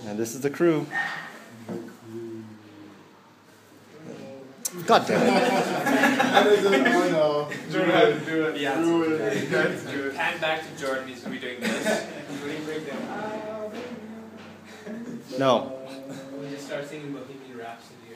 And this is the crew. God damn it. Jordan had to do it. Yeah, That's good. Pan back to Jordan, he's going to be doing this. No. We just start singing Bohemian Rhapsody.